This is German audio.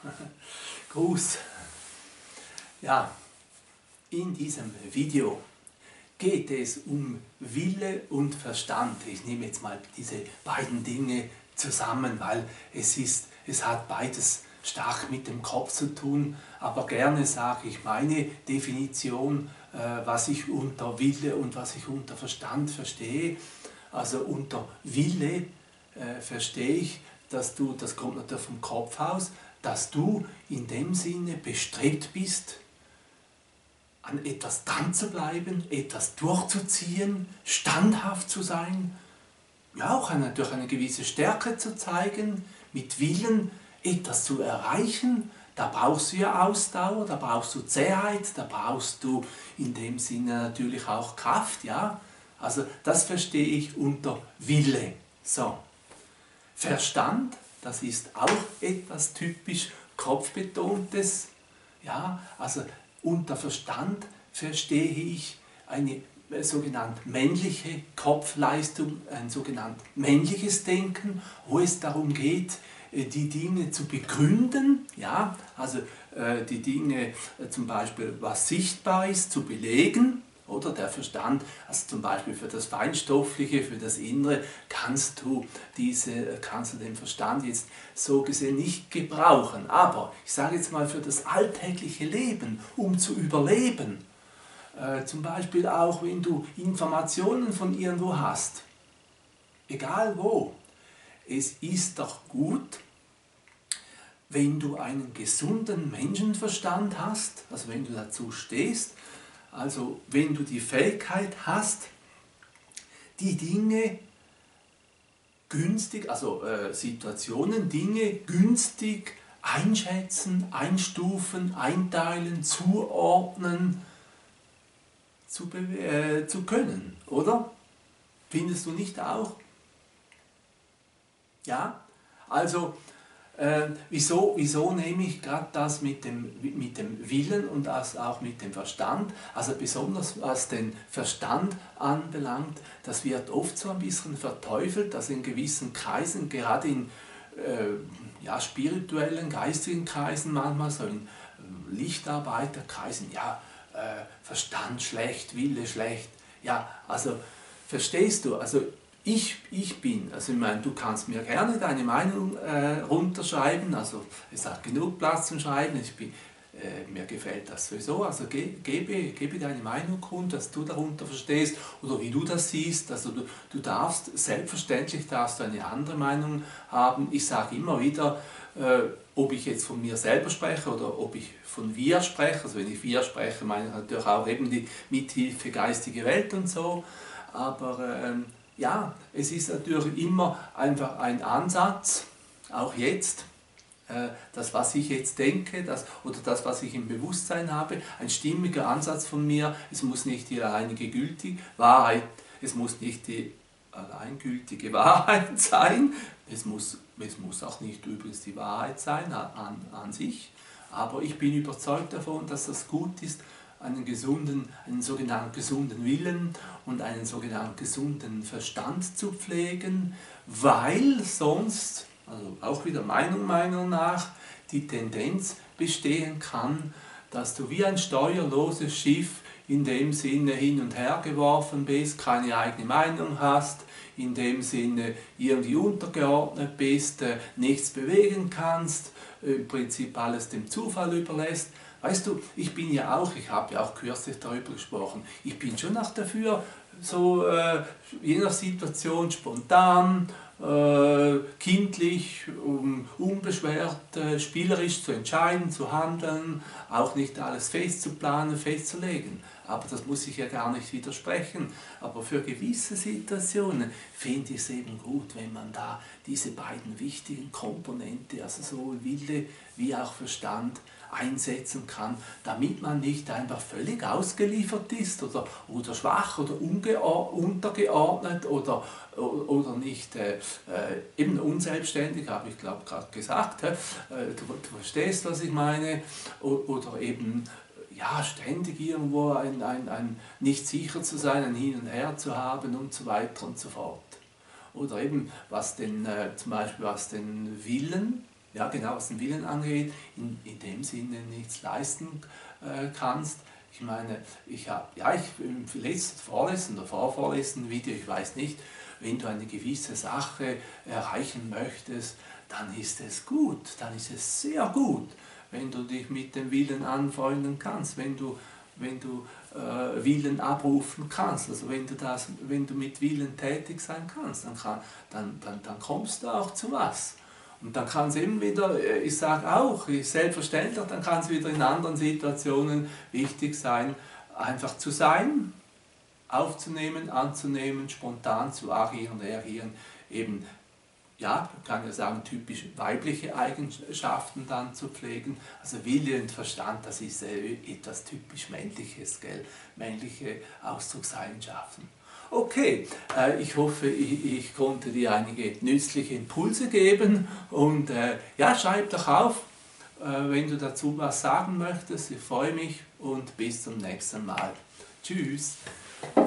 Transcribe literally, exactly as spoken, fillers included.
Gruß. Ja, in diesem Video geht es um Wille und Verstand. Ich nehme jetzt mal diese beiden Dinge zusammen, weil es, ist, es hat beides stark mit dem Kopf zu tun, aber gerne sage ich meine Definition, äh, was ich unter Wille und was ich unter Verstand verstehe. Also unter Wille äh, verstehe ich, dass du, das kommt natürlich vom Kopf aus, dass du in dem Sinne bestrebt bist, an etwas dran zu bleiben, etwas durchzuziehen, standhaft zu sein, ja auch eine, durch eine gewisse Stärke zu zeigen, mit Willen etwas zu erreichen. Da brauchst du ja Ausdauer, da brauchst du Zähheit, da brauchst du in dem Sinne natürlich auch Kraft, ja. Also das verstehe ich unter Wille. So. Verstand, das ist auch etwas typisch kopfbetontes, ja, also unter Verstand verstehe ich eine sogenannte männliche Kopfleistung, ein sogenanntes männliches Denken, wo es darum geht, die Dinge zu begründen, ja, also äh, die Dinge äh, zum Beispiel, was sichtbar ist, zu belegen. Oder der Verstand, also zum Beispiel für das Feinstoffliche, für das Innere, kannst du, diese, kannst du den Verstand jetzt so gesehen nicht gebrauchen. Aber ich sage jetzt mal für das alltägliche Leben, um zu überleben, äh, zum Beispiel auch wenn du Informationen von irgendwo hast, egal wo, es ist doch gut, wenn du einen gesunden Menschenverstand hast, also wenn du dazu stehst, also wenn du die Fähigkeit hast, die Dinge günstig, also äh, Situationen, Dinge günstig einschätzen, einstufen, einteilen, zuordnen zu, äh, zu können, oder? Findest du nicht auch? Ja, also Äh, wieso, wieso nehme ich gerade das mit dem, mit dem Willen und das auch mit dem Verstand? Also besonders was den Verstand anbelangt, das wird oft so ein bisschen verteufelt, dass in gewissen Kreisen, gerade in äh, ja, spirituellen, geistigen Kreisen manchmal, so in äh, Lichtarbeiterkreisen, ja, äh, Verstand schlecht, Wille schlecht. Ja, also verstehst du, also Ich, ich bin, also ich meine, du kannst mir gerne deine Meinung äh, runterschreiben, also es hat genug Platz zum Schreiben, ich bin, äh, mir gefällt das sowieso, also ge, gebe, gebe deine Meinung kund, dass du darunter verstehst oder wie du das siehst, also du, du darfst, selbstverständlich darfst du eine andere Meinung haben. Ich sage immer wieder, äh, ob ich jetzt von mir selber spreche oder ob ich von wir spreche, also wenn ich wir spreche, meine ich natürlich auch eben die Mithilfe geistige Welt und so, aber ähm, ja, es ist natürlich immer einfach ein Ansatz, auch jetzt, äh, das, was ich jetzt denke, das, oder das, was ich im Bewusstsein habe, ein stimmiger Ansatz von mir. Es muss nicht die alleinige gültige Wahrheit, es muss nicht die alleingültige Wahrheit sein, es muss, es muss auch nicht übrigens die Wahrheit sein an, an sich, aber ich bin überzeugt davon, dass das gut ist, einen gesunden, einen sogenannten gesunden Willen und einen sogenannten gesunden Verstand zu pflegen, weil sonst, also auch wieder meiner Meinung nach, die Tendenz bestehen kann, dass du wie ein steuerloses Schiff in dem Sinne hin und her geworfen bist, keine eigene Meinung hast, in dem Sinne irgendwie untergeordnet bist, nichts bewegen kannst, im Prinzip alles dem Zufall überlässt. Weißt du, ich bin ja auch, ich habe ja auch kürzlich darüber gesprochen, ich bin schon auch dafür, so äh, je nach Situation spontan, äh, kindlich, um, unbeschwert, äh, spielerisch zu entscheiden, zu handeln, auch nicht alles festzuplanen, festzulegen. Aber das muss ich ja gar nicht widersprechen. Aber für gewisse Situationen finde ich es eben gut, wenn man da diese beiden wichtigen Komponenten, also sowohl Wille wie auch Verstand, einsetzen kann, damit man nicht einfach völlig ausgeliefert ist oder, oder schwach oder untergeordnet oder, oder nicht äh, eben unselbstständig, habe ich glaube gerade gesagt, äh, du, du verstehst, was ich meine, oder eben ja, ständig irgendwo ein, ein, ein nicht sicher zu sein, ein Hin und Her zu haben und so weiter und so fort. Oder eben was den, äh, zum Beispiel was den Willen, ja genau, was den Willen angeht, in, in dem Sinne nichts leisten äh, kannst. Ich meine, ich habe, ja, ich im letzten, vorletzten oder vorvorletzten Video, ich weiß nicht, wenn du eine gewisse Sache erreichen möchtest, dann ist es gut, dann ist es sehr gut, wenn du dich mit dem Willen anfreunden kannst, wenn du, wenn du äh, Willen abrufen kannst, also wenn du, das, wenn du mit Willen tätig sein kannst, dann, kann, dann, dann, dann kommst du auch zu was. Und dann kann es eben wieder, ich sage auch, selbstverständlich, dann kann es wieder in anderen Situationen wichtig sein, einfach zu sein, aufzunehmen, anzunehmen, spontan zu agieren, reagieren, eben, ja, kann ja sagen, typisch weibliche Eigenschaften dann zu pflegen. Also Wille und Verstand, das ist äh, etwas typisch Männliches, gell? Männliche Ausdruckseigenschaften. Okay, äh, ich hoffe, ich, ich konnte dir einige nützliche Impulse geben und äh, ja, schreib doch auf, äh, wenn du dazu was sagen möchtest. Ich freue mich und bis zum nächsten Mal. Tschüss.